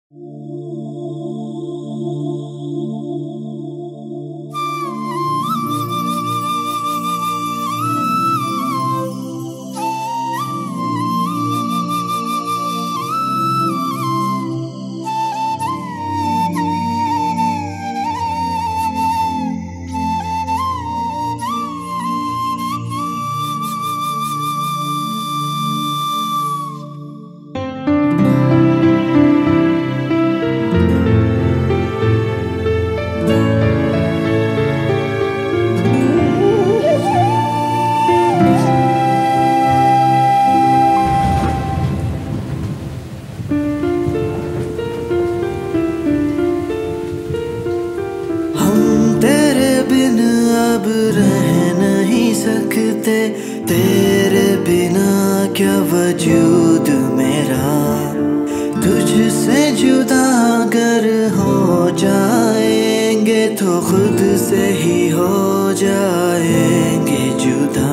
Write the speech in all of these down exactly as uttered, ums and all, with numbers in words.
अब रह नहीं सकते, तेरे बिना क्या वजूद मेरा। तुझसे जुदा अगर हो जाएंगे तो खुद से ही हो जाएंगे जुदा,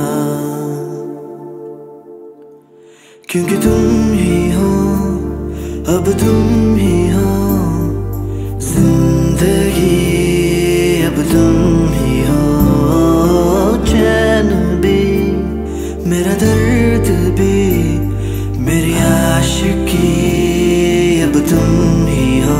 क्योंकि तुम ही हो, अब तुम ही हो जिंदगी, अब तुम ही हो चैन भी, मेरा दर्द भी, मेरी आशिकी, अब तुम ही हो।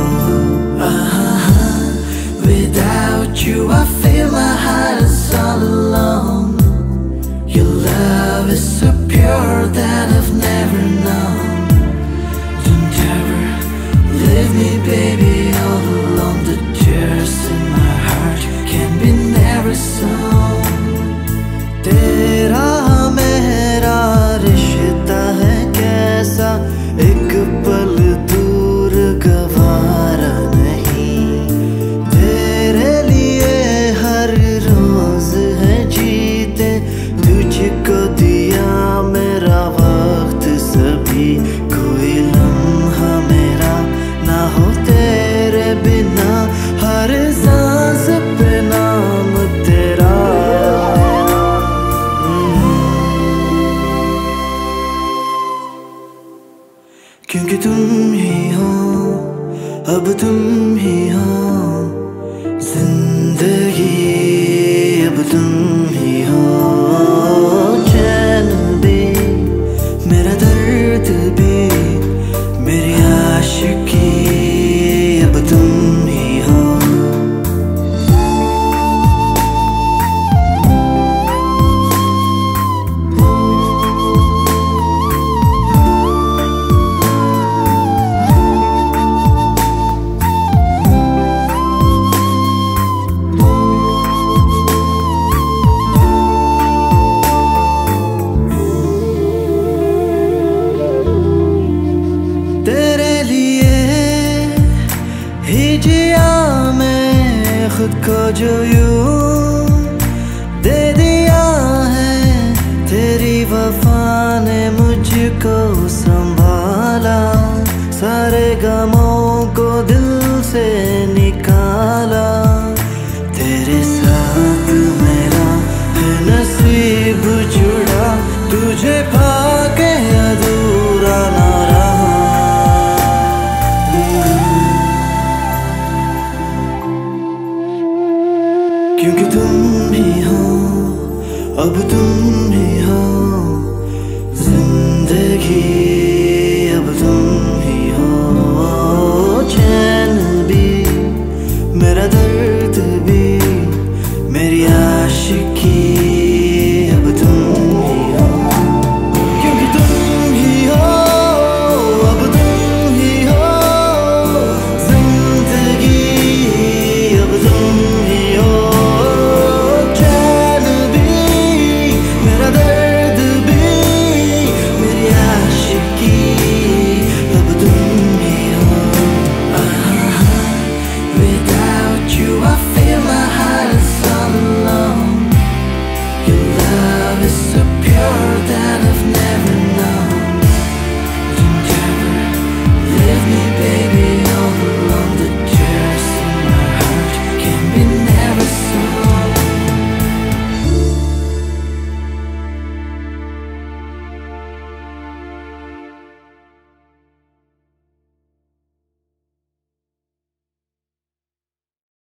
Without you I feel my heart is all alone. Your love is so pure that I've never known. Don't ever leave me baby all alone. The tears in my heart can be never sown. तेरा मेरा रिश्ता है कैसा, एक पल दूर गवारा नहीं। तेरे लिए हर रोज है जीते, तुझको दिया मेरा वक्त सभी। कोई लम्हा मेरा ना हो तेरे बिना, हर सांस पे नाम तेरा। क्योंकि तुम ही हो, अब तुम ही हो जिंदगी, अब तुम ही हो चैन भी, मेरा दर्द भी, मेरी आशिकी, अब तुम ही हो। तेरे लिए ही जिया मैं खुद को, जो यूं दे दिया है तेरी वफा ने मुझको संभाला। सारे गमों को दिल से